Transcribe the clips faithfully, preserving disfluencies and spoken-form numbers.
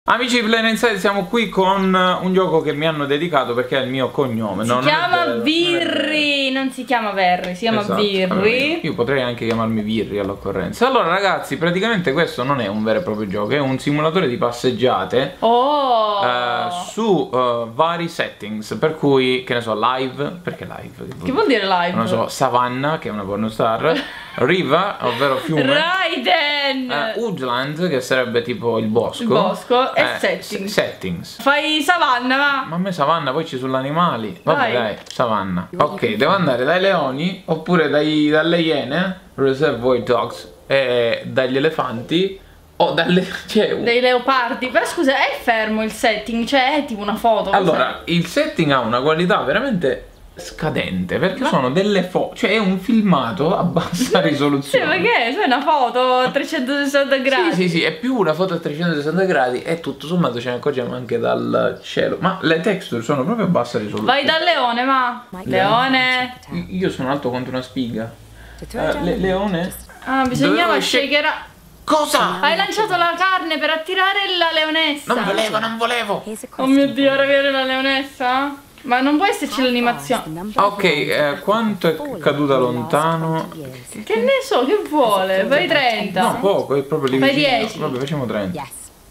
Amici di Planet Inside, siamo qui con un gioco che mi hanno dedicato perché è il mio cognome. Si no, chiama non Virri, non, non si chiama Verri, si chiama esatto, Virri. Io potrei anche chiamarmi Virri all'occorrenza. Allora ragazzi, praticamente questo non è un vero e proprio gioco, è un simulatore di passeggiate Oh! uh, su uh, vari settings, per cui, che ne so, live, perché live? Che, che vuol dire live? Non lo so, Savannah, che è una pornostar, Riva, ovvero fiume, Raiden! uh, Woodland, che sarebbe tipo il bosco, il bosco, e eh, settings. settings. Fai Savannah, va! Ma a me Savannah, poi ci sono gli animali. Vabbè Dai. dai, Savannah. Ok, devo andare dai leoni, oppure dai, dalle iene, Reservoir Dogs, e dagli elefanti, o dalle... cioè, dei leopardi. Però scusa, è fermo il setting, cioè è tipo una foto. allora, il setting ha una qualità veramente scadente, perché ma... sono delle foto, cioè è un filmato a bassa risoluzione. Sì, perché? È una foto a trecentosessanta gradi. Sì, sì, sì, è più una foto a trecentosessanta gradi e tutto sommato ce ne accorgiamo anche dal cielo. Ma le texture sono proprio a bassa risoluzione. Vai dal leone, va. Leone. Io sono alto quanto una spiga. Uh, le leone? Ah, bisognava Dovevo shakerare. Cosa? Hai lanciato la carne per attirare la leonessa. Non volevo, non volevo. Oh mio Dio, ora viene la leonessa? Ma non può esserci l'animazione. Ok, eh, quanto è caduta lontano? Che ne so, che vuole? Fai trenta. No, poco, è proprio lì Fai vicino. dieci. Vabbè, facciamo trenta.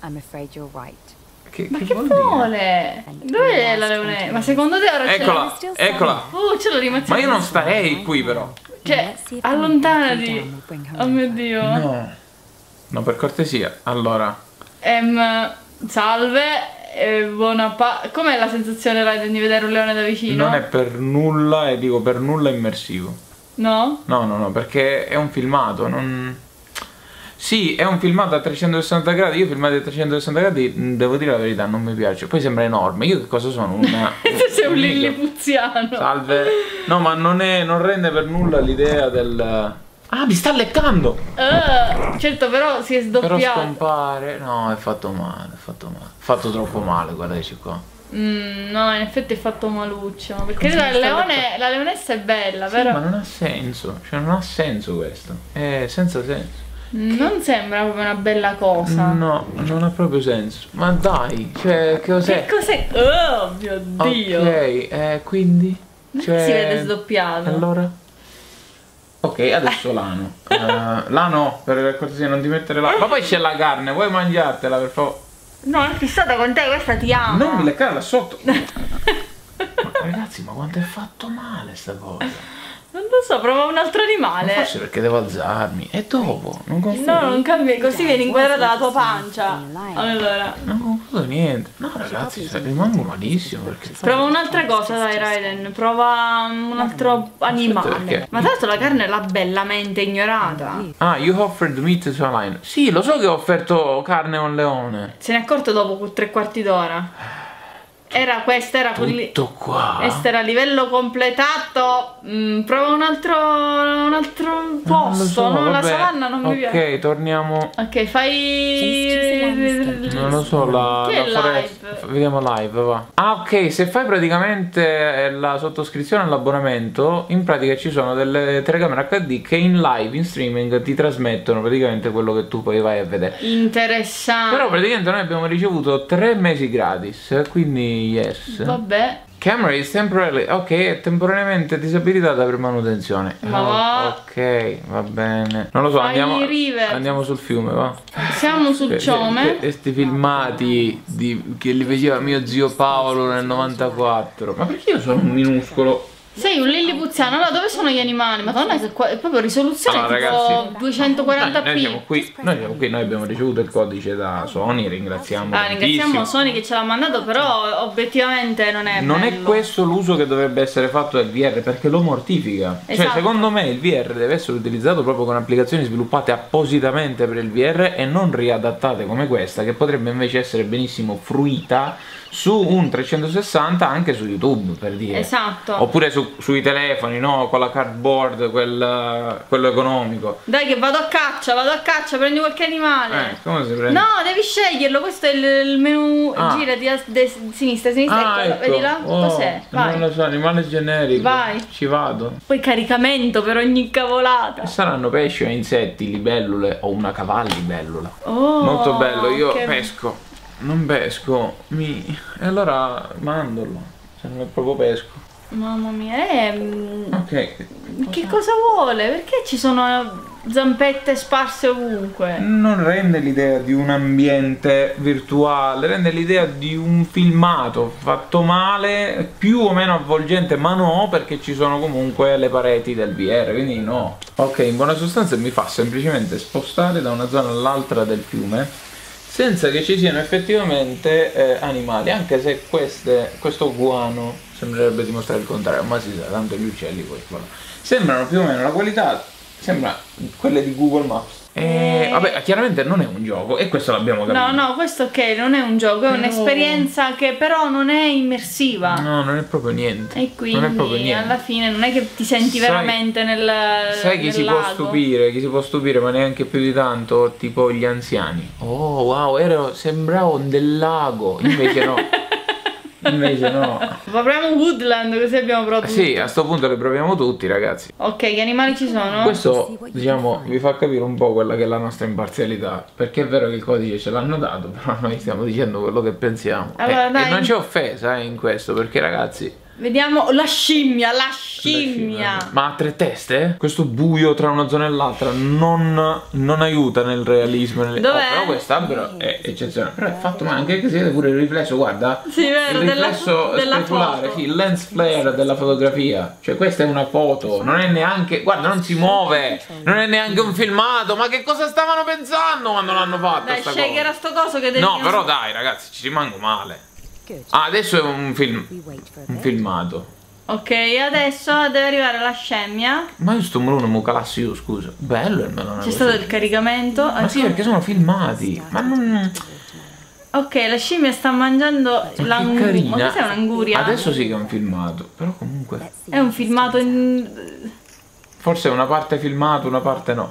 Che, Ma che che vuol dire? vuole? Dov'è la leonessa? Ma secondo te ora c'è Eccola, eccola. Oh, c'è l'animazione. Ma io non starei qui però. Cioè, allontanati. Oh mio Dio. No. No, per cortesia. Allora. Ehm, salve. Eh, buona pa... Com'è la sensazione, Raiden, di vedere un leone da vicino? Non è per nulla, e dico per nulla immersivo. No? No, no, no, perché è un filmato, non... Sì, è un filmato a trecentosessanta gradi, io filmati a trecentosessanta gradi, devo dire la verità, non mi piace. Poi sembra enorme, io che cosa sono? Una... Tu sei un un lillipuziano. Salve. No, ma non, è, non rende per nulla l'idea del... Ah, mi sta leccando! Uh, certo, però si è sdoppiato. Però scompare... No, è fatto male, è fatto male. Fatto troppo male, guardaci qua. Mm, no, in effetti è fatto maluccio. Perché la, leone, la leonessa è bella, sì, però... ma non ha senso, cioè non ha senso questo. È senza senso. Non sembra proprio una bella cosa. No, non ha proprio senso. Ma dai, cioè, che cos'è? Che cos'è? Oh mio Dio. Ok, eh, quindi... Cioè... si vede sdoppiato. Allora? Ok, adesso l'ano. uh, L'ano, per cortesia non ti mettere là. Ma poi c'è la carne, vuoi mangiartela per favore? No, è fissata con te, questa ti ama. Non mi leccare là sotto. Ma ragazzi, ma quanto è fatto male sta cosa? Non lo so, prova un altro animale. Ma forse perché devo alzarmi. E dopo? Non confondo. No, non cambia, così viene inquadrata la tua pancia. Allora. Non confondo niente. No ragazzi, rimango malissimo perché... Prova un'altra cosa, dai Raiden. Prova un altro animale. Ma tra l'altro la carne l'ha bellamente ignorata. Ah, you offered meat to a lion. Sì, lo so che ho offerto carne a un leone. Se ne è accorto dopo tre quarti d'ora. Era questa, era quelli... Tutto qua. Questo era livello completato. Mm, prova un altro un altro posto, so, no? La vabbè. savanna non mi Ok, piace. Ok, torniamo. Ok, fai... Non lo so, la, che la è foresta. live? Vediamo live, va. Ah, ok, se fai praticamente la sottoscrizione all'abbonamento, in pratica ci sono delle telecamere acca di che in live, in streaming, ti trasmettono praticamente quello che tu poi vai a vedere. Interessante. Però praticamente noi abbiamo ricevuto tre mesi gratis, quindi yes. Vabbè. Camera is temporarily. Ok, è temporaneamente disabilitata per manutenzione. Ma va. Ok, va bene. Non lo so, Fai andiamo, river. andiamo sul fiume, va. Siamo sul ciome. Questi filmati di, che li faceva mio zio Paolo nel novantaquattro. Ma perché io sono un minuscolo? Sei un lillipuziano, allora dove sono gli animali? Madonna, che qua è proprio risoluzione Allora, tipo ragazzi, duecentoquaranta p. Noi, noi siamo qui, noi siamo qui, noi abbiamo ricevuto il codice da Sony, ringraziamo Ah, ringraziamo tantissimo. Sony che ce l'ha mandato, però obiettivamente non è Non bello. è questo l'uso che dovrebbe essere fatto del V R, perché lo mortifica. Esatto. Cioè, secondo me il V R deve essere utilizzato proprio con applicazioni sviluppate appositamente per il V R e non riadattate come questa, che potrebbe invece essere benissimo fruita su un trecentosessanta anche su YouTube, per dire. Esatto. Oppure su, sui telefoni, no? Con la cardboard, quel, quello economico. Dai che vado a caccia, vado a caccia, prendi qualche animale. Eh, come si prende? No, devi sceglierlo, questo è il, il menu. Ah. Girati a de sinistra, sinistra, Ah, ecco, ecco. vedi là? Oh, Cos'è? Vai. non lo so, animale generico. Vai. Ci vado. Poi caricamento per ogni cavolata. Saranno pesci o insetti, libellule o una cavallibellula. Oh, Molto bello, io che... pesco. non pesco, mi... e allora mandalo, se non è proprio pesco. Mamma mia, eh, Ok. che cosa vuole? Perché ci sono zampette sparse ovunque? Non rende l'idea di un ambiente virtuale, rende l'idea di un filmato fatto male, più o meno avvolgente, ma no, perché ci sono comunque le pareti del V R, quindi no. Ok, in buona sostanza mi fa semplicemente spostare da una zona all'altra del fiume senza che ci siano effettivamente eh, animali, anche se queste, questo guano sembrerebbe dimostrare il contrario, ma si sa, tanto gli uccelli poi voilà. Sembrano più o meno la qualità, sembra quelle di Google Maps. E vabbè, chiaramente non è un gioco e questo l'abbiamo capito. No, no, questo ok, non è un gioco, è Però... un'esperienza che però non è immersiva. No, non è proprio niente. E quindi non è proprio niente. Alla fine non è che ti senti sai, veramente nel Sai chi nel si lago. può stupire, chi si può stupire ma neanche più di tanto, tipo gli anziani. Oh wow, ero, sembravo del lago, invece no. Invece no. Proviamo Woodland così abbiamo provato. Sì, a sto punto le proviamo tutti, ragazzi. Ok, che animali ci sono? Questo, diciamo, vi fa capire un po' quella che è la nostra imparzialità. Perché è vero che il codice ce l'hanno dato, però noi stiamo dicendo quello che pensiamo. Allora, e, dai. e non c'è offesa eh, in questo, perché ragazzi... Vediamo la scimmia, la scimmia. Ma ha tre teste? Questo buio tra una zona e l'altra non, non aiuta nel realismo. Nel... Dov'è? Oh, però quest'albero è eccezionale. Però è fatto male, anche che si vede pure il riflesso, guarda. Sì, vero, il riflesso della, della speculare, foto. sì, il lens flare della fotografia. Cioè questa è una foto, non è neanche... Guarda, non si muove, non è neanche un filmato. Ma che cosa stavano pensando quando l'hanno fatto? Dai, sta scegli cosa? era sto coso che devi... No, però dai ragazzi, ci rimango male. Ah, adesso è un film, un filmato. Ok, adesso deve arrivare la scemmia. Ma io sto melone mo calassi io, scusa. Bello il melone. C'è stato il caricamento. Ma ecco. sì, perché sono filmati. Ma non... Ok, la scimmia sta mangiando l'anguria. carina. Ma cos'è un'anguria? Adesso sì che è un filmato. Però comunque... È un filmato in... Forse una parte filmato, una parte no.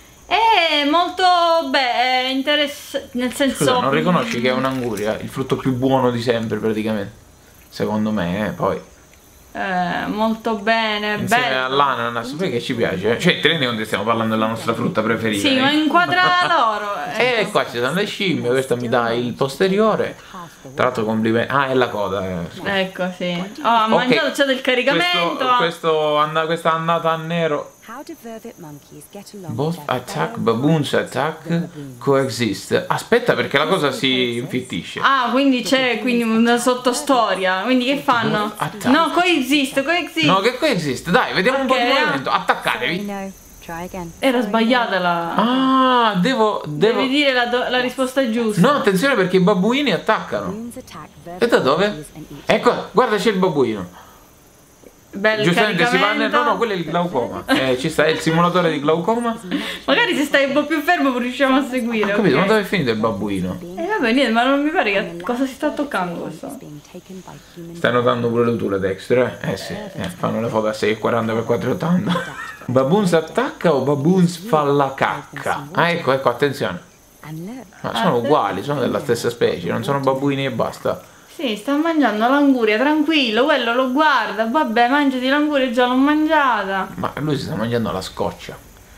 È molto... beh, interessante. Nel senso... Scusa, non riconosci che è un'anguria? Il frutto più buono di sempre praticamente. Secondo me, eh, poi... Eh, molto bene, Insieme bello. all'ananas, perché ci piace? Cioè, ti rendi conto che stiamo parlando della nostra frutta preferita? Sì, eh? ma inquadra loro. E ecco. qua ci sono le scimmie, questa mi dà il posteriore. Tra l'altro complimenti. Ah, è la coda. Eh. Ecco, sì. Oh, ha Ok, mangiato, c'è del caricamento. Questo, questo and questa andata a nero. Both attack, baboons attack, coexist. Aspetta perché la cosa si infittisce. Ah, quindi c'è quindi una sottostoria. Quindi che fanno? Attack. No, coexiste, coexiste. No, che coexist? Dai, vediamo un po' di Ok, movimento. Attaccatevi. Era sbagliata la... Ah, devo... devo... Devi dire la, do- la risposta giusta. No, attenzione perché i babbuini attaccano. E da dove? Ecco, guarda c'è il babbuino. Bello Giustamente si va nel... caricamento. No, no, quello è il glaucoma. Eh, ci sta, è il simulatore di glaucoma. Magari se stai un po' più fermo riusciamo a seguire. Ho capito, ok? ma dove è finito il babbuino? Eh vabbè, niente, ma non mi pare che cosa si sta toccando questo. Stai notando pure tu le texture? Eh, eh sì, eh, fanno le foto a sei e quaranta per quattro e ottanta. Baboons attacca o baboons fa la cacca? Ah, ecco, ecco, attenzione. Ma sono uguali, sono della stessa specie, non sono babbuini e basta. Sì, sta mangiando l'anguria, tranquillo, quello lo guarda, vabbè, mangiati l'anguria, già l'ho mangiata. Ma lui si sta mangiando la scoccia.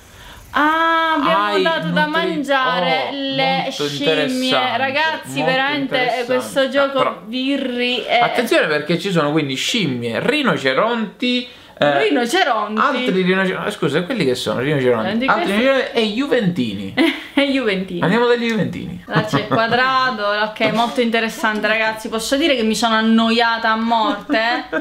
Ah, abbiamo Ai, dato da non te- mangiare oh, le molto scimmie. interessante, Ragazzi, molto veramente interessante. questo gioco Ah, però- birri è... Attenzione perché ci sono quindi scimmie, rinoceronti, eh, Rinoceronti. altri rinoceronti, scusa, quelli che sono rinoceronti, Di altri questi- rinoceronti e juventini. E Juventini. Andiamo dagli juventini. Là c'è il quadrato, ok, molto interessante ragazzi. Posso dire che mi sono annoiata a morte?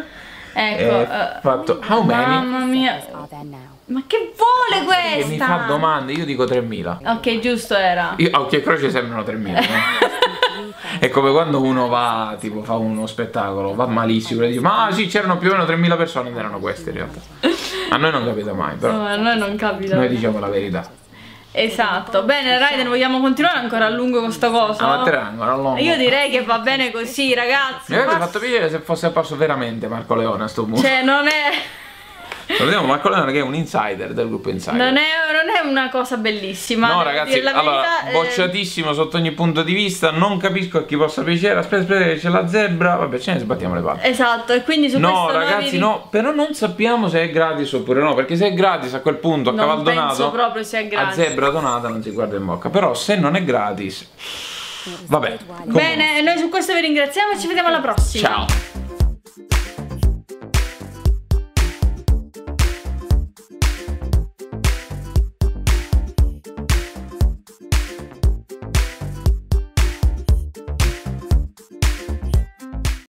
Ecco. Eh, eh, fatto how many? Mamma mia. Ma che vuole questa? Che mi fa domande, io dico tremila. Ok, giusto era. Io a occhio e croce sembrano tremila. No? È come quando uno va, tipo fa uno spettacolo, va malissimo e dice ma sì c'erano più o meno tremila persone ed erano queste in realtà. A noi non capita mai, però No, a noi non capita. noi diciamo la verità. Esatto. Bene, Raiden, vogliamo continuare ancora a lungo con sta cosa? Ah, ma te ne vengono a lungo. Io direi che va bene così, ragazzi. Mi avrebbe Ma- fatto piacere se fosse apparso veramente Marco Leone a sto punto. Cioè, non è... Salutiamo Marco Leone che è un insider del gruppo Insider. Non è, non è una cosa bellissima. No devo ragazzi, dire la allora, verità, eh, bocciatissimo sotto ogni punto di vista, non capisco a chi possa piacere, aspetta, aspetta che c'è la zebra, vabbè ce ne sbattiamo le palle. Esatto, e quindi su No questo noi ragazzi vi- no, però non sappiamo se è gratis oppure no, perché se è gratis a quel punto a Non cavallo penso donato, proprio sia a gratis. zebra donata non si guarda in bocca, però se non è gratis... Vabbè. Bene, noi su questo vi ringraziamo e ci vediamo alla prossima. Ciao.